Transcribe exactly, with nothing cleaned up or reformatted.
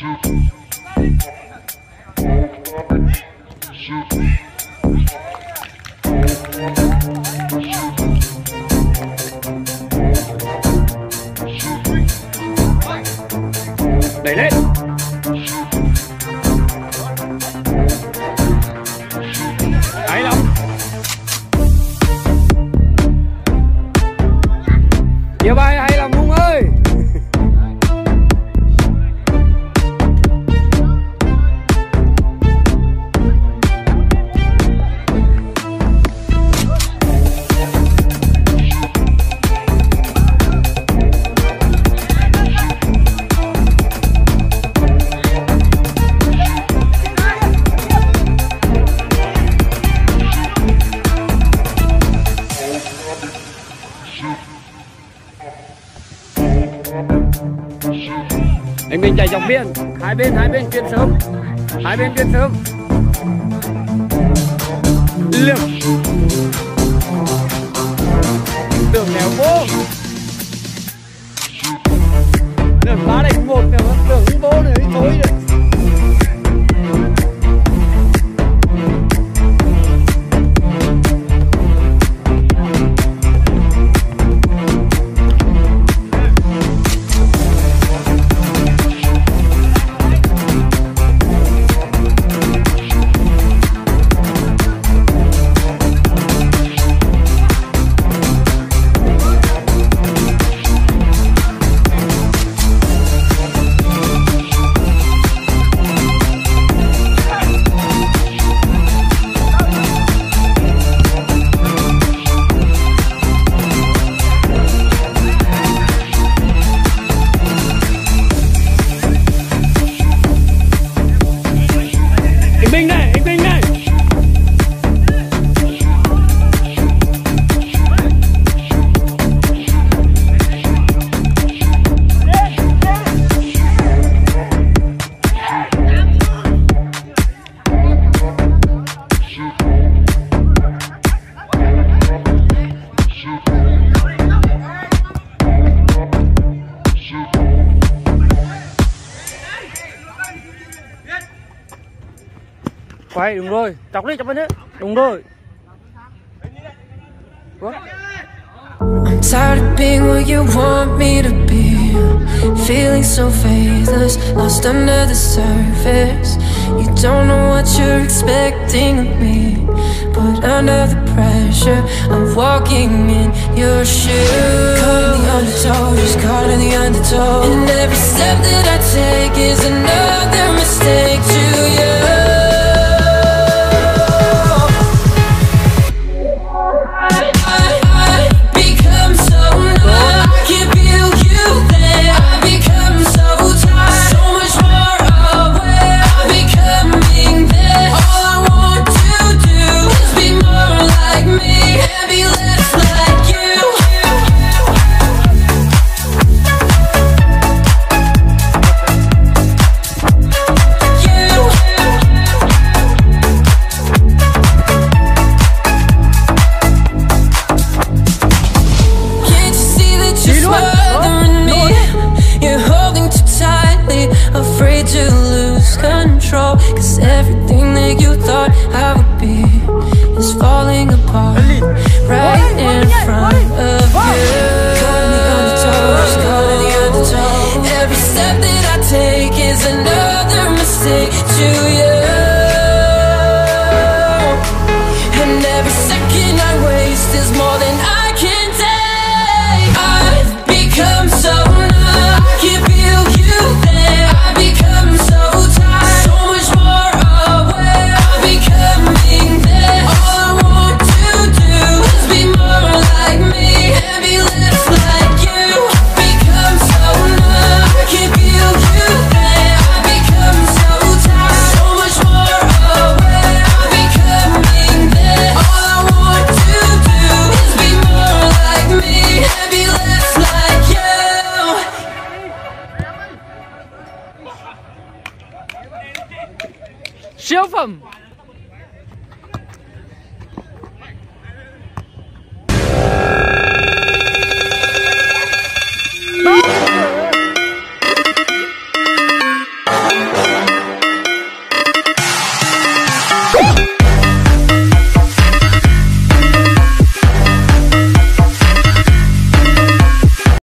Đẩy lên. Hay lắm. Chia bài hay lắm Hùng ơi. Anh Bình chạy dọc biên, hai bên hai bên chuyển sớm, hai bên chuyển sớm. Liệp. Tưởng nèo vô. Tưởng ba đánh một nèo, tưởng vô nữa thôi rồi. Quay, đúng rồi, chọc đi, chọc bên đấy. Đúng rồi. I'm tired of being where you want me to be, feeling so faithless, lost under the surface. You don't know what you're expecting of me, but under the pressure of walking in your shoes. Caught in the undertow, just caught in the undertow, and every step that I take is another mistake to you. Cause everything that you thought I would be is falling apart right in front of you. Caught in the undertow, just caught in the undertow. Every step that I take is another mistake to you. And every second I waste is more than I can take. I've become so numb, I can't feel you there. I become so tired, so much more aware of becoming there. All I want to do is be more like me and be less like you. Become so numb, I can't feel you there. I become so tired, so much more aware of becoming there. All I want to do is be more like me and be less like you. Siêu phẩm.